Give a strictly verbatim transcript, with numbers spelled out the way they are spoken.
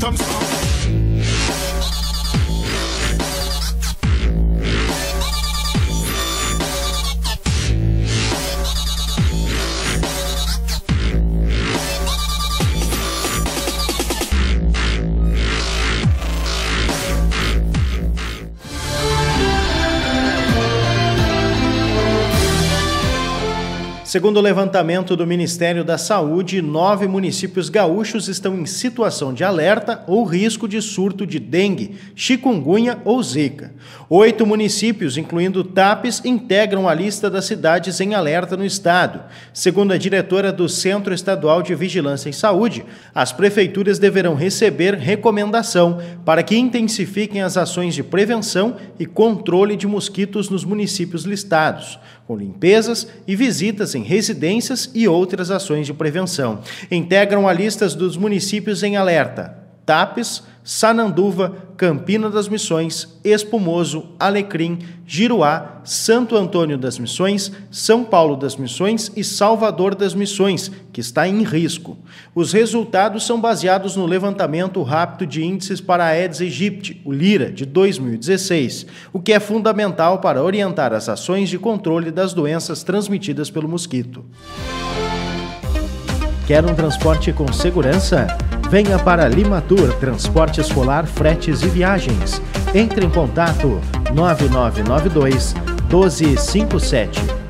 system stop. Segundo o levantamento do Ministério da Saúde, nove municípios gaúchos estão em situação de alerta ou risco de surto de dengue, chikungunya ou zika. Oito municípios, incluindo Tapes, integram a lista das cidades em alerta no estado. Segundo a diretora do Centro Estadual de Vigilância em Saúde, as prefeituras deverão receber recomendação para que intensifiquem as ações de prevenção e controle de mosquitos nos municípios listados, com limpezas e visitas em residências e outras ações de prevenção. Integram a lista dos municípios em alerta: Tapes, Sananduva, Campina das Missões, Espumoso, Alecrim, Giruá, Santo Antônio das Missões, São Paulo das Missões e Salvador das Missões, que está em risco. Os resultados são baseados no levantamento rápido de índices para a Aedes aegypti, o LIRA, de dois mil e dezesseis, o que é fundamental para orientar as ações de controle das doenças transmitidas pelo mosquito. Quer um transporte com segurança? Venha para Limatur Transporte Escolar, Fretes e Viagens. Entre em contato nove nove nove dois, um dois cinco sete.